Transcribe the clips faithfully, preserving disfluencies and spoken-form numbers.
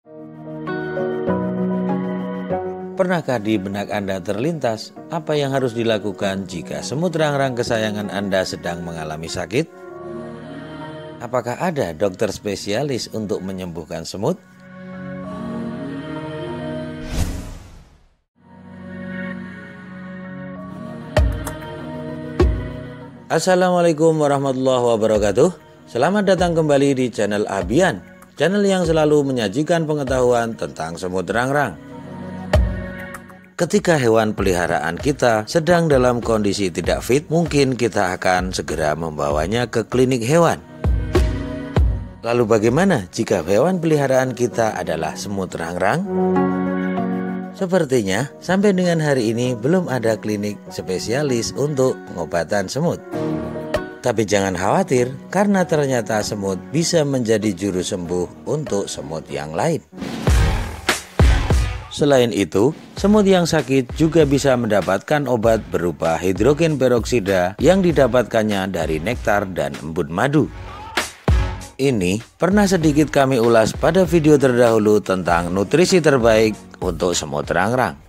Pernahkah di benak Anda terlintas apa yang harus dilakukan jika semut rangrang kesayangan Anda sedang mengalami sakit? Apakah ada dokter spesialis untuk menyembuhkan semut? Assalamualaikum warahmatullahi wabarakatuh. Selamat datang kembali di channel Abian, channel yang selalu menyajikan pengetahuan tentang semut rangrang. Ketika hewan peliharaan kita sedang dalam kondisi tidak fit, mungkin kita akan segera membawanya ke klinik hewan. Lalu bagaimana jika hewan peliharaan kita adalah semut rangrang? Sepertinya sampai dengan hari ini belum ada klinik spesialis untuk pengobatan semut. Tapi jangan khawatir, karena ternyata semut bisa menjadi juru sembuh untuk semut yang lain. Selain itu, semut yang sakit juga bisa mendapatkan obat berupa hidrogen peroksida yang didapatkannya dari nektar dan embun madu. Ini pernah sedikit kami ulas pada video terdahulu tentang nutrisi terbaik untuk semut rangrang.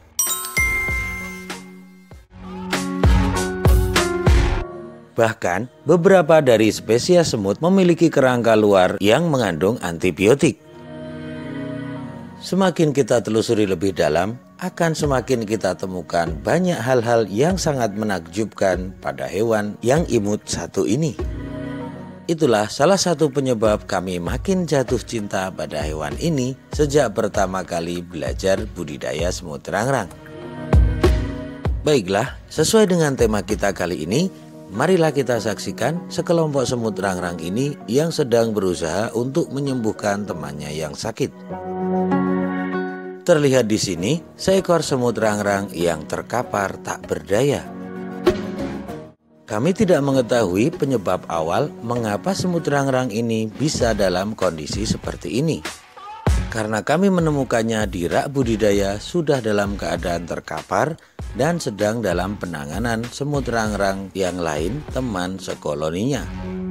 Bahkan, beberapa dari spesies semut memiliki kerangka luar yang mengandung antibiotik. Semakin kita telusuri lebih dalam, akan semakin kita temukan banyak hal-hal yang sangat menakjubkan pada hewan yang imut satu ini. Itulah salah satu penyebab kami makin jatuh cinta pada hewan ini sejak pertama kali belajar budidaya semut rangrang. Baiklah, sesuai dengan tema kita kali ini, marilah kita saksikan sekelompok semut rangrang ini yang sedang berusaha untuk menyembuhkan temannya yang sakit. Terlihat di sini seekor semut rangrang yang terkapar tak berdaya. Kami tidak mengetahui penyebab awal mengapa semut rangrang ini bisa dalam kondisi seperti ini. Karena kami menemukannya di rak budidaya sudah dalam keadaan terkapar dan sedang dalam penanganan semut rangrang yang lain teman sekoloninya.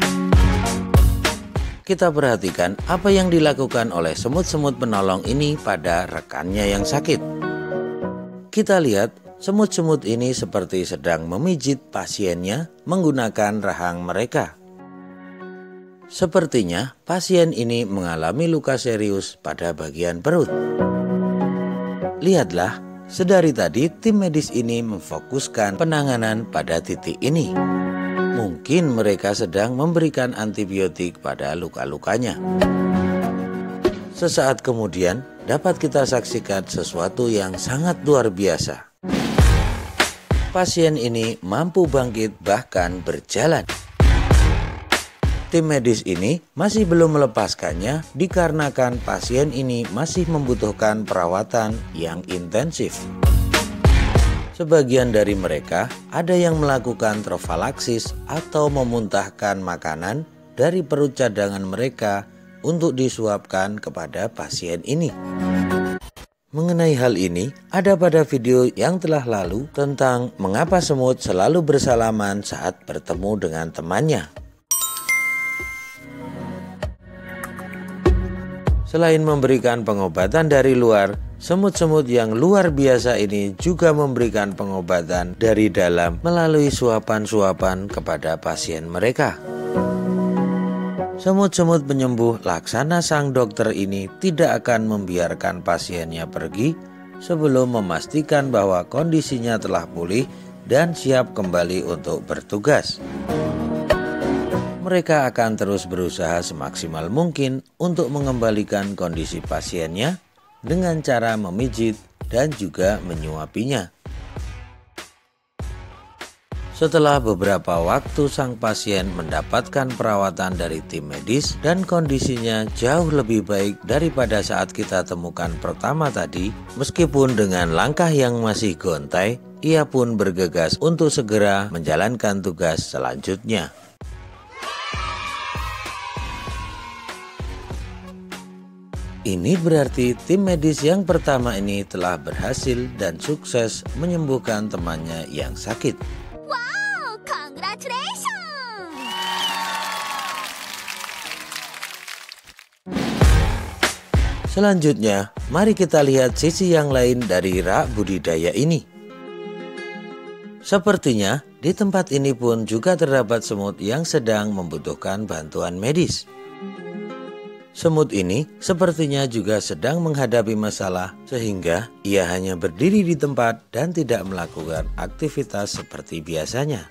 Kita perhatikan apa yang dilakukan oleh semut-semut penolong ini pada rekannya yang sakit. Kita lihat semut-semut ini seperti sedang memijit pasiennya menggunakan rahang mereka. Sepertinya pasien ini mengalami luka serius pada bagian perut. Lihatlah, sedari tadi tim medis ini memfokuskan penanganan pada titik ini. Mungkin mereka sedang memberikan antibiotik pada luka-lukanya. Sesaat kemudian dapat kita saksikan sesuatu yang sangat luar biasa. Pasien ini mampu bangkit bahkan berjalan. Tim medis ini masih belum melepaskannya dikarenakan pasien ini masih membutuhkan perawatan yang intensif. Sebagian dari mereka ada yang melakukan trofalaksis atau memuntahkan makanan dari perut cadangan mereka untuk disuapkan kepada pasien ini. Mengenai hal ini, ada pada video yang telah lalu tentang mengapa semut selalu bersalaman saat bertemu dengan temannya. Selain memberikan pengobatan dari luar, semut-semut yang luar biasa ini juga memberikan pengobatan dari dalam melalui suapan-suapan kepada pasien mereka. Semut-semut penyembuh laksana sang dokter ini tidak akan membiarkan pasiennya pergi sebelum memastikan bahwa kondisinya telah pulih dan siap kembali untuk bertugas. Mereka akan terus berusaha semaksimal mungkin untuk mengembalikan kondisi pasiennya dengan cara memijit dan juga menyuapinya. Setelah beberapa waktu sang pasien mendapatkan perawatan dari tim medis dan kondisinya jauh lebih baik daripada saat kita temukan pertama tadi, meskipun dengan langkah yang masih gontai, ia pun bergegas untuk segera menjalankan tugas selanjutnya. Ini berarti tim medis yang pertama ini telah berhasil dan sukses menyembuhkan temannya yang sakit. Wow, congratulations! Selanjutnya, mari kita lihat sisi yang lain dari rak budidaya ini. Sepertinya di tempat ini pun juga terdapat semut yang sedang membutuhkan bantuan medis. Semut ini sepertinya juga sedang menghadapi masalah sehingga ia hanya berdiri di tempat dan tidak melakukan aktivitas seperti biasanya.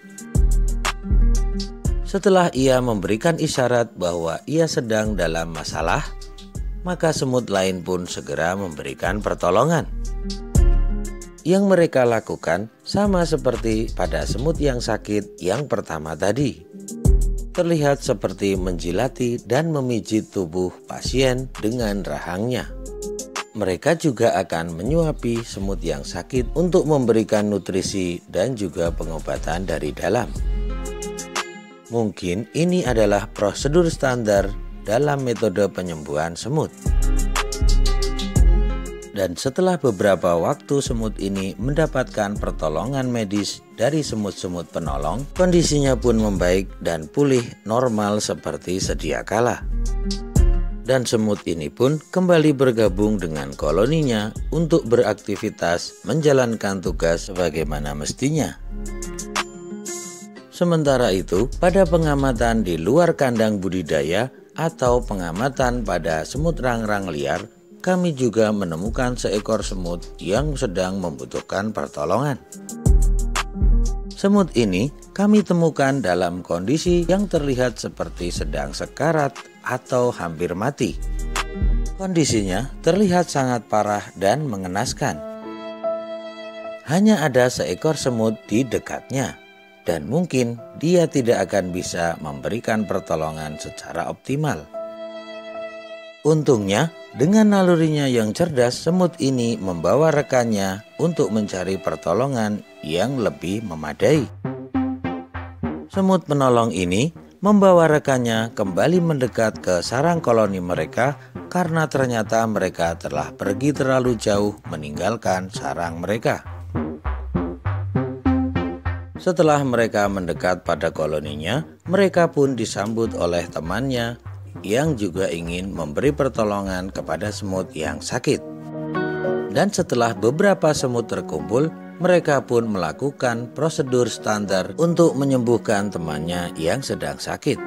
Setelah ia memberikan isyarat bahwa ia sedang dalam masalah, maka semut lain pun segera memberikan pertolongan. Yang mereka lakukan sama seperti pada semut yang sakit yang pertama tadi. Terlihat seperti menjilati dan memijit tubuh pasien dengan rahangnya. Mereka juga akan menyuapi semut yang sakit untuk memberikan nutrisi dan juga pengobatan dari dalam. Mungkin ini adalah prosedur standar dalam metode penyembuhan semut. Dan setelah beberapa waktu semut ini mendapatkan pertolongan medis dari semut-semut penolong, kondisinya pun membaik dan pulih normal seperti sedia kala. Dan semut ini pun kembali bergabung dengan koloninya untuk beraktivitas menjalankan tugas sebagaimana mestinya. Sementara itu, pada pengamatan di luar kandang budidaya atau pengamatan pada semut rangrang liar, kami juga menemukan seekor semut yang sedang membutuhkan pertolongan. Semut ini kami temukan dalam kondisi yang terlihat seperti sedang sekarat atau hampir mati. Kondisinya terlihat sangat parah dan mengenaskan. Hanya ada seekor semut di dekatnya, dan mungkin dia tidak akan bisa memberikan pertolongan secara optimal. Untungnya, dengan nalurinya yang cerdas, semut ini membawa rekannya untuk mencari pertolongan yang lebih memadai. Semut penolong ini membawa rekannya kembali mendekat ke sarang koloni mereka karena ternyata mereka telah pergi terlalu jauh meninggalkan sarang mereka. Setelah mereka mendekat pada koloninya, mereka pun disambut oleh temannya yang juga ingin memberi pertolongan kepada semut yang sakit. Dan setelah beberapa semut terkumpul, mereka pun melakukan prosedur standar untuk menyembuhkan temannya yang sedang sakit.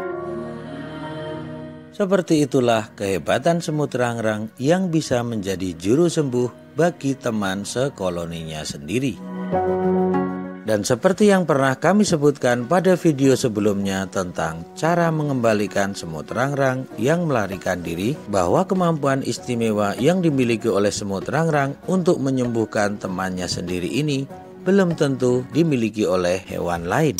Seperti itulah kehebatan semut rangrang yang bisa menjadi juru sembuh bagi teman sekoloninya sendiri. Dan seperti yang pernah kami sebutkan pada video sebelumnya tentang cara mengembalikan semut rangrang yang melarikan diri, bahwa kemampuan istimewa yang dimiliki oleh semut rangrang untuk menyembuhkan temannya sendiri ini belum tentu dimiliki oleh hewan lain.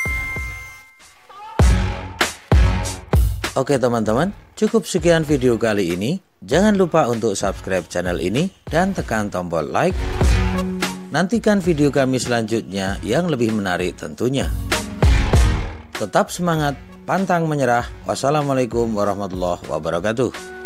Oke teman-teman, cukup sekian video kali ini. Jangan lupa untuk subscribe channel ini dan tekan tombol like. Nantikan video kami selanjutnya yang lebih menarik tentunya. Tetap semangat, pantang menyerah. Wassalamualaikum warahmatullahi wabarakatuh.